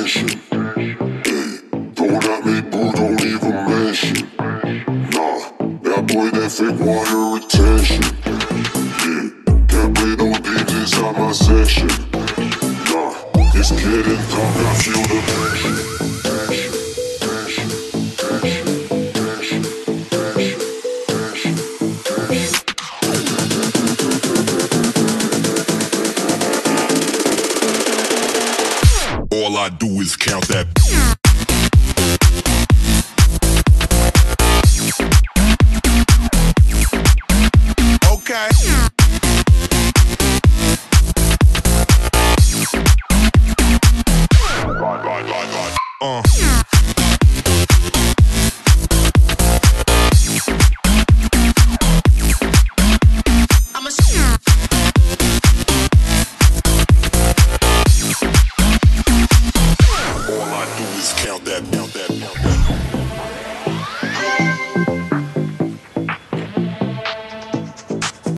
passion. Don't at me, boo, don't even mention. Nah, that boy, that fake water retention. Yeah, can't play no games inside my section. Nah, it's getting dark, I feel the passion. All I do is count that.